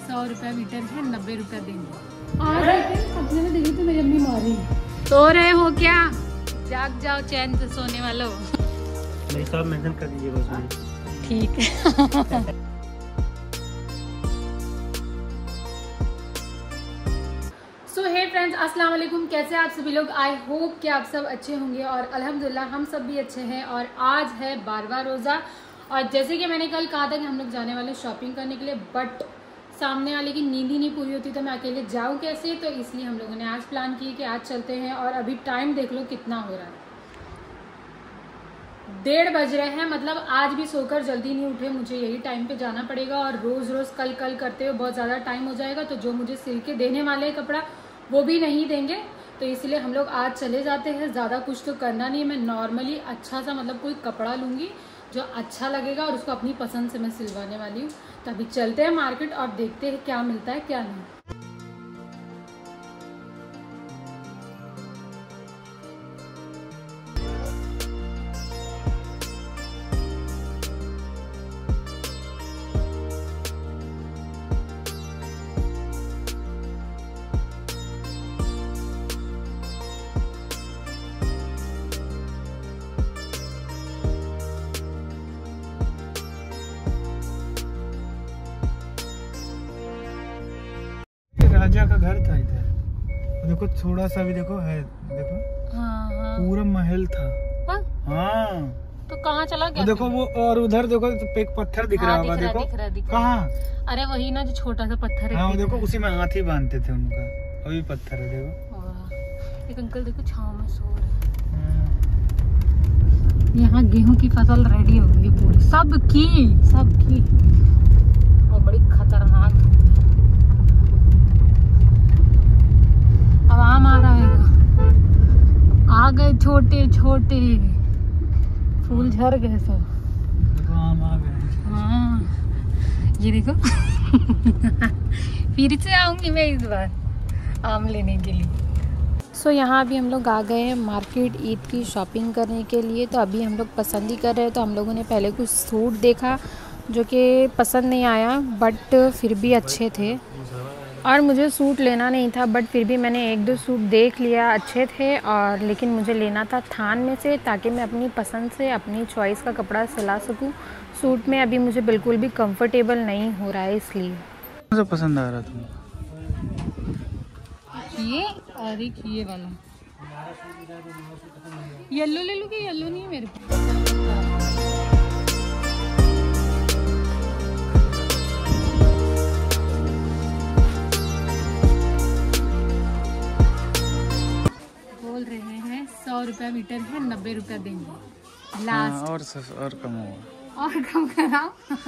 100 रुपये मीटर है, 90 रुपये देंगे। अपने में देखी तो मेरी अम्मी मारी। सो रहे हो क्या? जाग जाओ चैन से सोने वालों। मेरी शॉप मेंशन कर दीजिएगा उसमें। ठीक है। सो हे फ्रेंड्स, अस्सलाम वालेकुम। कैसे हैं आप सभी लोग? आई होप कि आप सब अच्छे होंगे और अल्हम्दुलिल्लाह हम सब भी अच्छे हैं। और आज है 12वां रोज़ा और जैसे कि मैंने कल कहा था कि हम लोग जाने वाले शॉपिंग करने के लिए, बट सामने वाले की नींद ही नहीं पूरी होती तो मैं अकेले जाऊँ कैसे, तो इसलिए हम लोगों ने आज प्लान किया कि आज चलते हैं। और अभी टाइम देख लो कितना हो रहा है, 1:30 बज रहे हैं। मतलब आज भी सोकर जल्दी नहीं उठे, मुझे यही टाइम पे जाना पड़ेगा और रोज़ रोज़ कल कल करते हुए बहुत ज़्यादा टाइम हो जाएगा। तो जो मुझे सिल के देने वाले हैं कपड़ा वो भी नहीं देंगे, तो इसलिए हम लोग आज चले जाते हैं। ज़्यादा कुछ तो करना नहीं है, मैं नॉर्मली अच्छा सा मतलब कोई कपड़ा लूँगी जो अच्छा लगेगा और उसको अपनी पसंद से मैं सिलवाने वाली हूँ। तो अभी चलते हैं मार्केट और देखते हैं क्या मिलता है क्या नहीं। राजा का घर था इधर, देखो थोड़ा सा भी देखो है, देखो हाँ। पूरा महल था। हाँ तो कहाँ चला गया? देखो वो, और उधर देखो तो एक पत्थर दिख रहा होगा। देखो कहाँ? अरे वही ना जो छोटा सा पत्थर है। हाँ देखो उसी में हाथी बांधते थे उनका, अभी पत्थर है देखो। एक अंकल देखो छांव में सो रहे हैं। यहाँ गेहूं की फसल रेडी हो गई पूरी, सबकी और बड़ी खतरनाक। अब आम आ रहा है, आ गए छोटे छोटे फूल, झड़ गए सब। देखो आम आ गए। हाँ ये देखो। फिर से आऊंगी मैं इस बार आम लेने के लिए। सो यहाँ अभी हम लोग आ गए हैं मार्केट ईद की शॉपिंग करने के लिए। तो अभी हम लोग पसंद ही कर रहे हैं। तो हम लोगों ने पहले कुछ सूट देखा जो कि पसंद नहीं आया, बट फिर भी अच्छे थे। और मुझे सूट लेना नहीं था, बट फिर भी मैंने 1-2 सूट देख लिया, अच्छे थे। और लेकिन मुझे लेना था थान में से, ताकि मैं अपनी पसंद से अपनी चॉइस का कपड़ा सिला सकूं। सूट में अभी मुझे बिल्कुल भी कंफर्टेबल नहीं हो रहा है, इसलिए। कौन सा पसंद आ रहा था? ये और एक ये वाला येलो ले लूँ? येलो नहीं है मेरे पास। बोल रहे हैं 100 रुपये मीटर है, 90 रुपये देंगे लास्ट। और कम होगा, और कम कराओ।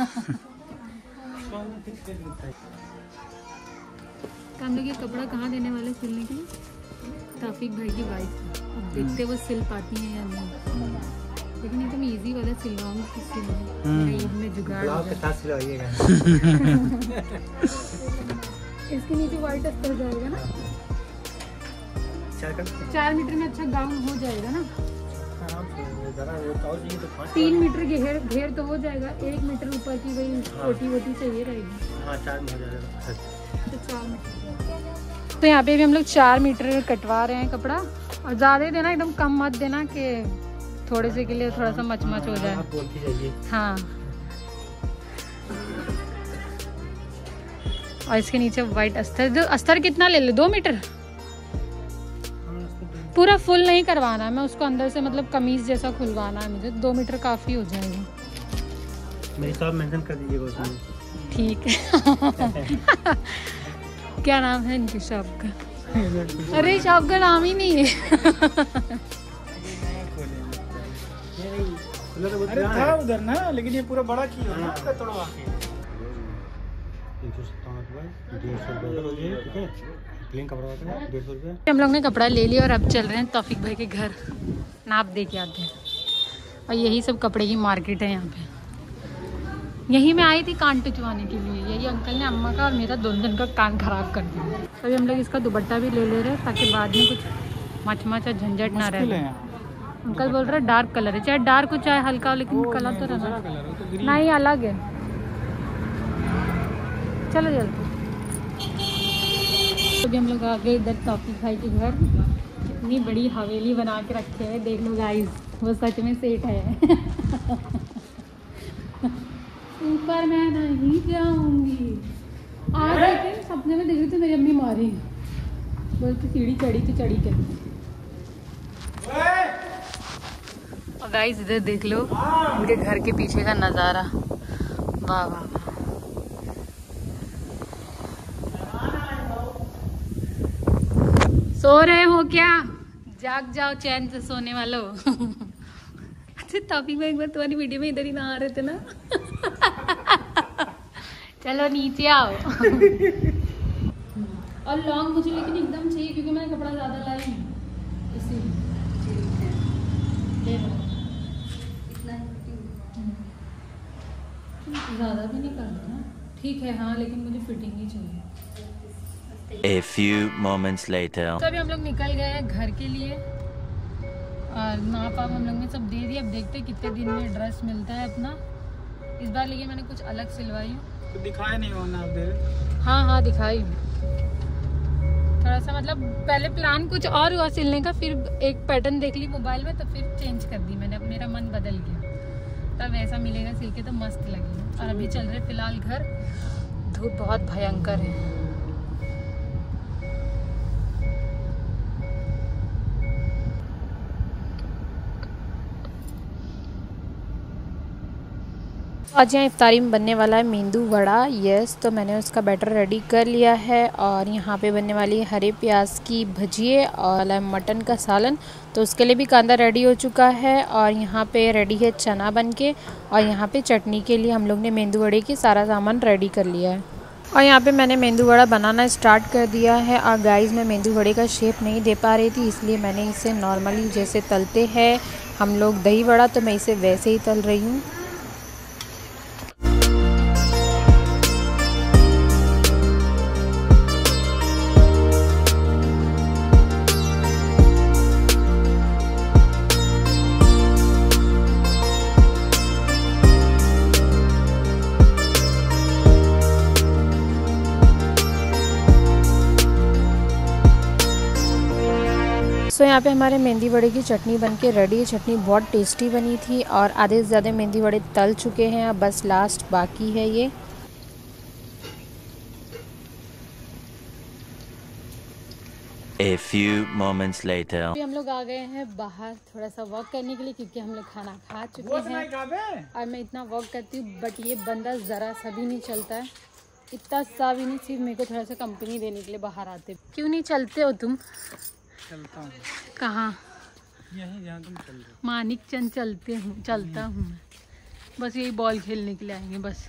हम लोग ये कपड़ा कहाँ देने वाले सिलने के लिए? ताफिक भाई की वाइफ। अब देखते वो सिल पाती हैं या नहीं, लेकिन एकदम इजी वाला सिलवाऊंगी किसी में। ईद में जुगाड़ के साथ सिलवाइएगा। इसके नीचे व्हाइट अस्तर जाएगा ना, 4 मीटर में अच्छा गाउन हो जाएगा ना। 3 मीटर घेर तो हो जाएगा, 1 मीटर ऊपर की वही छोटी वोटी चाहिए रहेगी। हाँ 4 में हो जाएगा। तो 4 मीटर। तो यहाँ पे भी हम लोग 4 मीटर कटवा रहे हैं कपड़ा। और ज़्यादा ही देना, एकदम कम मत देना कि थोड़े से के लिए थोड़ा सा मच हो जाए। हाँ और इसके नीचे वाइट अस्तर। अस्तर कितना ले ले? 2 मीटर? पूरा फुल नहीं करवाना है, मैं उसको अंदर से मतलब कमीज जैसा खुलवाना है मुझे। 2 मीटर काफ़ी हो जाएगी। मेरी शॉप मेंशन कर दीजिएगा उसमें। ठीक है। क्या नाम है इनकी शॉप का? अरे शॉप का नाम ही नहीं है। अरे था उधर ना, लेकिन ये पूरा बड़ा किया ना तोड़वा के। 150 रुपये। हम लोग ने कपड़ा ले लिया और अब चल रहे हैं तौफीक भाई के घर, नाप दे के आते हैं। और यही सब कपड़े की मार्केट है यहाँ पे। यहीं मैं आई थी कान टुचवाने के लिए। यही अंकल ने अम्मा का और मेरा दोनों जन का कान खराब कर दिया। अभी हम लोग इसका दुपट्टा भी ले रहे हैं ताकि बाद में कुछ मचमचा झंझट ना रहे। अंकल बोल रहे डार्क कलर है, चाहे डार्क हो चाहे हल्का हो, लेकिन कलर तो रहना नहीं, अलग है। चलो जल्दी अभी हम लोग आ गए इधर टॉफी खाई के घर। इतनी बड़ी हवेली बना के रखे है, देख लो गाइस, वो सच में सेठ है। ऊपर मैं नहीं जाऊंगी। आज लेकिन सपने में देख रही थी मेरी अम्मी मारी, बोलती सीढ़ी चढ़ी थी, चढ़ी के। और गाइस इधर देख लो उनके घर के पीछे का नज़ारा, वाह वाह। सो रहे हो क्या? जाग जाओ चैन से सोने वालों। अच्छा टॉपिक में एक बार तुम्हारी वीडियो में इधर ही ना आ रहे थे ना। चलो नीचे आओ। और लॉन्ग मुझे लेकिन एकदम चाहिए क्योंकि मैंने कपड़ा ज़्यादा लाई हूँ इसीलिए। ज़्यादा भी नहीं करना ना, ठीक है हाँ, लेकिन मुझे फिटिंग ही चाहिए। A few moments later. तो अभी हम लोग निकल गए हैं घर के लिए और नाप आप हम लोग ने सब दे दिया। अब देखते हैं कितने दिन में ड्रेस मिलता है अपना। इस बार लेकिन मैंने कुछ अलग सिलवाई हूँ। तो दिखाया नहीं हो ना आप दे? हाँ हाँ दिखाई, थोड़ा सा मतलब पहले प्लान कुछ और हुआ सिलने का, फिर एक पैटर्न देख ली मोबाइल में तो फिर चेंज कर दी मैंने, मेरा मन बदल गया। तब ऐसा मिलेगा सिल के तो मस्त लगेगा। और अभी चल रहे फिलहाल घर, धूप बहुत भयंकर है। आज यहाँ इफ्तारी में बनने वाला है मेंदू वड़ा। यस, तो मैंने उसका बैटर रेडी कर लिया है। और यहाँ पे बनने वाली है हरे प्याज की भजिए और मटन का सालन, तो उसके लिए भी कांदा रेडी हो चुका है। और यहाँ पे रेडी है चना बन के। और यहाँ पे चटनी के लिए हम लोग ने मेंदू वड़े की सारा सामान रेडी कर लिया है। और यहाँ पे मैंने मेंदू वड़ा बनाना स्टार्ट कर दिया है। और गाइस मैं मेंदू वड़े का शेप नहीं दे पा रही थी, इसलिए मैंने इसे नॉर्मली जैसे तलते हैं हम लोग दही वड़ा, तो मैं इसे वैसे ही तल रही हूँ। सो यहाँ पे हमारे मेंदी वड़े की चटनी बन के रेडी है। चटनी बहुत टेस्टी बनी थी और आधे से ज़्यादा मेंदी वड़े तल चुके हैं, अब बस लास्ट बाकी है ये। A few moments later. अभी हम लोग आ गए हैं बाहर थोड़ा सा वॉक करने के लिए, क्योंकि हम लोग खाना खा चुके हैं। और मैं इतना वॉक करती हूँ बट ये बंदा ज़रा सा भी नहीं चलता है, इतना सा भी नहीं, सिर्फ मेरे को थोड़ा सा कंपनी देने के लिए बाहर आते। क्यों नहीं चलते हो तुम? चलता हूँ। कहाँ? यहीं जहाँ तुम चल रहे हो। मानिक चंद चलता हूँ मैं, बस यही बॉल खेलने के लिए आएंगे बस।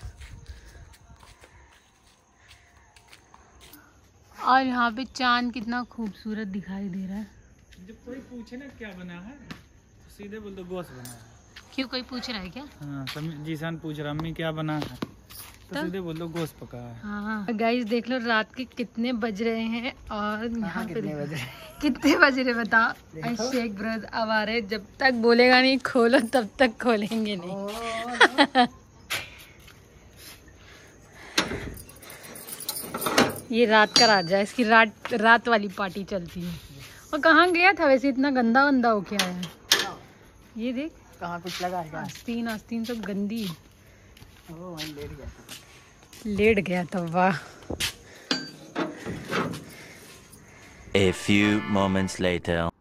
और यहाँ पे चांद कितना खूबसूरत दिखाई दे रहा है। जब कोई पूछे ना क्या बना है तो सीधे बोल दो गोश्त बना है। क्यों, कोई पूछ रहा है क्या? हाँ, जीसान पूछ रहा अम्मी क्या बना है तो सीधे बोल दो गोश्त पका है। हाँ गाइस देख लो रात के कितने बज रहे हैं। और यहाँ पे कितने बज रहे बताओ? शेख ब्रदर अब आ रहे, जब तक बोलेगा नहीं खोलो तब तक खोलेंगे नहीं। ये रात का राजा है, इसकी रात वाली पार्टी चलती है। और कहाँ गया था वैसे, इतना गंदा वंदा हो क्या है? ये देख कहाँ कुछ लगा है? आस्तीन सब गंदी। लेट गया था, वाह। A few moments later.